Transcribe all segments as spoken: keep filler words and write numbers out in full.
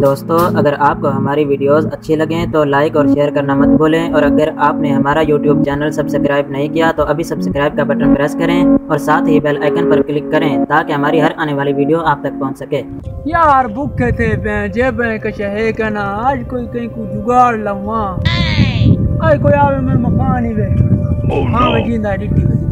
दोस्तों, अगर आपको हमारी वीडियोस अच्छी लगें तो लाइक और शेयर करना मत भूलें, और अगर आपने हमारा यूट्यूब चैनल सब्सक्राइब नहीं किया तो अभी सब्सक्राइब का बटन प्रेस करें और साथ ही बेल आइकन पर क्लिक करें ताकि हमारी हर आने वाली वीडियो आप तक पहुंच सके। यार भूखे थे जेब है कहना आज कोई कहीं को जुगाड़ लवा आज कोई आवे मैं मकान ही वे हां मैं जिंदा डिट्टी वे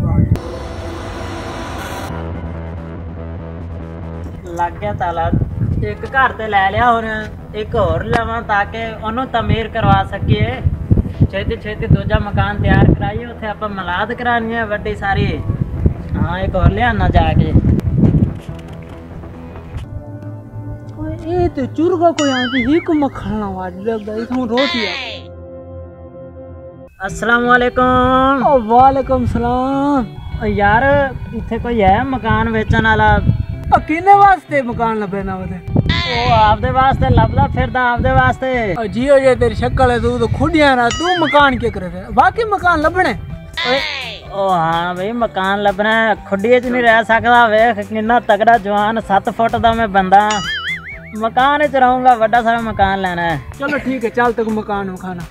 लग गया ताला। एक घर ते लै लिया और एक होर लवा ताकि ओनू तमीर करवा सकीए। छेती छेती दूजा मकान तैयार कराइए, उत्थे आपां मिलाद करानी है वड्डी सारी। हाँ एक होर लियाना जाके। ये तो चुरगा कोई आंटी ही को मखाना वाज लगदा इथों रोटी है। अस्सलाम वालेकुम। ओ वालेकुम सलाम। यार इत्थे कोई है मकान बेचण वाला? किने वास्ते मकान लभेना वदे? ओ आपदे वास्ते लभदा फिरदा आपदे वास्ते। जियो जे तेरी शक्ल है तू तो खुदिया ना तू मकान के करे थे बाकी मकान लभने। ओ हाँ भाई मकान लभना है, खुडिये च नहीं रह सकदा। वेख किन्ना तगड़ा जवान सत्त फुट दा मैं बंदा मकान च रहूंगा, बड़ा सारा मकान लेना है। चलो ठीक है चल तक मकान खाना।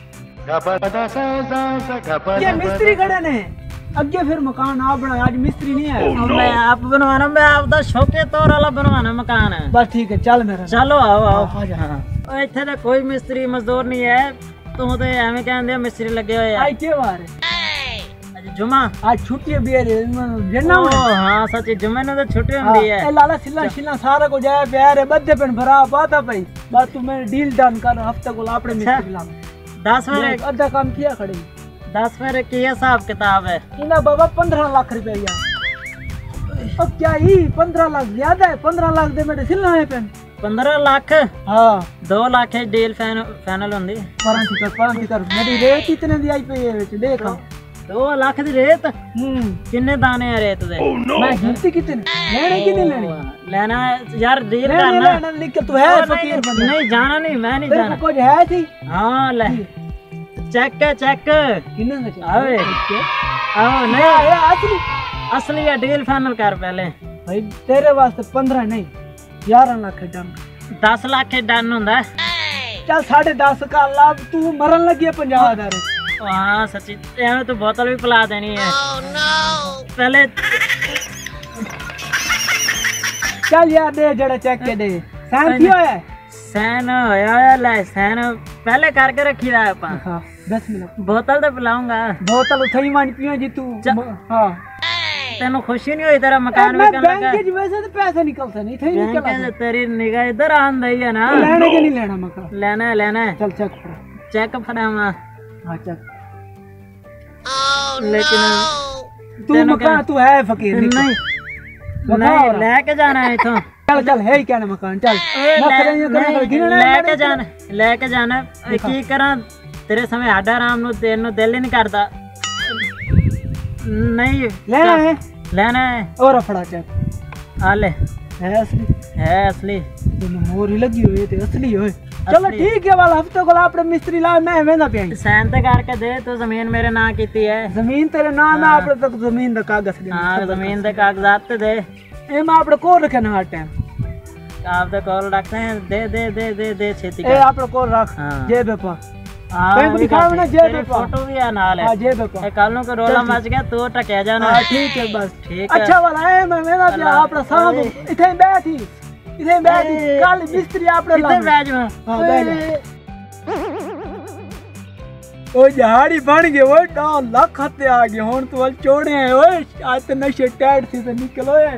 ये मिस्त्री खड़े ने अगे फिर मकान आप बना, आज मिस्त्री नहीं है। मैं आप बनवाना, मैं आपदा शौके तौर वाला बनवाना मकान है। बस ठीक है चल मेरा। चलो आओ आओ। हाँ इत्थे तो कोई मिस्त्री मजदूर नहीं है, तू तो एवं कहंदे मिस्त्री लगे हुए आज के बार आज जुमा आज छुट्टी भी है जन्ना। हाँ सच्ची जुमे ने तो छुट्टी होंदी है। ए लाला सिला शिला सारा को जाए प्यार है बद्दे पेन भरा बाता भाई बस तू मेरे डील डन कर हफ्ते को आपने मिस्त्री ला दस मेरे अद्धा काम किया खड़े दस मेरे की हिसाब किताब है इना बाबा पंद्रह लाख रुपया। अब क्या ही पंद्रह लाख ज्यादा है, पंद्रह लाख दे मेरे सिलना है पेन। पंद्रह लाख हाँ दो लाख डील फाइनल होंदी। पारंती कर पारंती कर मेरी रेत कितने दी आई पे है देखा दो लाख दी रेत। हम्म किन्ने दाने है रेत दे? oh, no. मैं गिनती कितने लेने की नहीं लेनी लेना है यार डील करना लेना लिख के तू है फकीर बंदा। नहीं जाना नहीं मैं नहीं जाना कुछ है थी। हाँ ले चेक चेक किन्ने का आवे आओ नहीं ये असली असली है डील फाइनल कर पहले भाई तेरे वास्ते पंद्रह नहीं ग्यारह लाख डन। दस लाख डन होंदा चल साढ़े दस का लाभ तू मरन लगी है पंजाब हजार। हाँ सच्ची एवं तो बोतल भी पिला देनी है। oh, no. पहले चल यार दे जड़ा चेक के दे सैन की होया सैन होया ले सैन पहले करके रखी रहा है अपन। हाँ दस मिनट बोतल तो पिलाऊंगा। बोतल उठाई मान पियो जी तू। हाँ तेनू खुशी नहीं हुई तेरा मकान में लगा? बैंक के वैसे तो पैसे निकलते नहीं थे निकल तेरी निगाह इधर आन दई है ना। लेने के नहीं लेना मकान लेना है लेना है। चल चेक चेक फड़ावा। हाँ चल लेकिन तू मकान तू है फकीर नहीं नहीं लेके जाना है इथों। चल चल है क्या मकान चल लेके जाना लेके जाना की करा तेरे समय आडा आराम नु देन नु दिल ही नहीं करता। नहीं लेना है लेना है और फड़ा चेक आ ले है असली है असली मोर ही लगी हुई है असली होए। चलो ठीक है वाला हफ्ते को अपने मिस्त्री ला मैं वेंदा पे सैन ते करके दे तो जमीन मेरे नाम कीती है। जमीन तेरे नाम है आपने तक जमीन दा कागज दे। हां जमीन दे कागजात ते दे ए मैं आपने को रखे ना हर टाइम आप दे कॉल रखते हैं दे दे दे दे दे छेती ए आपने को रख जेब पे हां दिखाओ ना जेब पे फोटो भी है नाल है। हां जेब पे ए कल नु को रोला मच गया तो टके जाना। हां ठीक है बस ठीक है। अच्छा वाला है मैं वेंदा पे आपने साहब इथे बैठी इथे बैठी कल मिस्त्री आपने इथे बैठ जा। हां बैठ ओ जहाड़ी बन गए वो टा लाख हते आ गए हुन तो वल चोड़े है ओए आज तो नशे टैट थी तो निकलो है।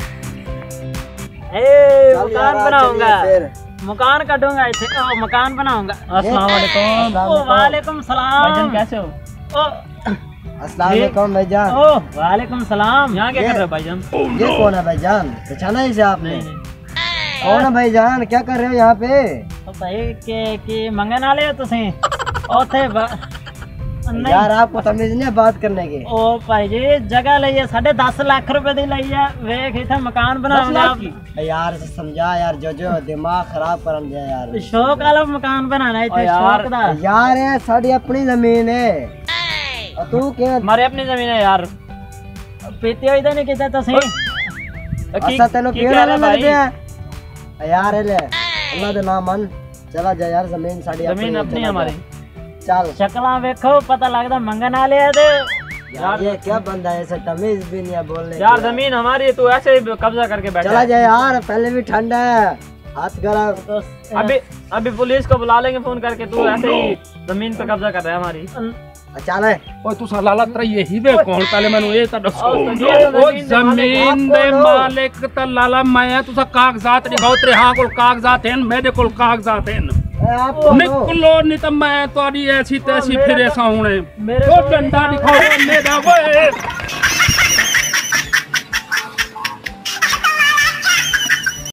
ए मकान बनाऊंगा मकान काटूंगा इथे ओ मकान बनाऊंगा। अस्सलाम वालेकुम। ओ वालेकुम सलाम भाईजान कैसे हो? ओ अस्सलाम वालेकुम भाईजान। ओ वालेकुम सलाम। यहाँ क्या कर रहे हो भाईजान? ये कौन है भाईजान? पहचाना इसे आपने? कौन है भाईजान क्या कर रहे हो यहाँ पे? तो भाई के के मंगन वाले हो तुसी? ओथे यार आपको तमीज नहीं है बात करने की। ओ भाई जी जगह लई है साढ़े दस लाख रुपए दी लई है वेख इथे मकान बनाऊंगा आप। यार समझा यार जो जो दिमाग खराब कर दिया यार। शौक वाला मकान बनाना है इथे शौक दा यार है साड़ी अपनी जमीन है और तू क्या हमारे अपनी जमीन है यार पीते हुए नहीं किता तुसी अच्छा तेनो केड़ा लग गया यार ले अल्लाह दे नाम मन चला जा यार, जमीन साड़ी जमीन अपनी हमारी। चल शक्लां वेखो पता लगदा मंगन वाले है ते यार, ये क्या बंदा है, ऐसा तमीज भी नहीं है बोलने यार की। जमीन हमारी है, तू ऐसे ही कब्जा करके बैठा चला है। जा यार, पहले भी ठंड है, हाथ गरम। तो अभी अभी पुलिस को बुला लेंगे फोन करके, तू ऐसे ही जमीन पे कब्जा कर रहा है हमारी। चल है ओए तू साला तरा यही वे कौन पहले मैंने ये तो दसो ओ, ओ जमीन दे मालिक त लाला मैं तुसा कागजात दिखाओ, तेरे हां कोल कागजात हैं, मेरे कोल कागजात हैं। आप निकलो नहीं तो मैं तोड़ी ऐसी तैसी फिरे सा हुणे। मेरे ओ डंडा दिखाओ मेरा वे।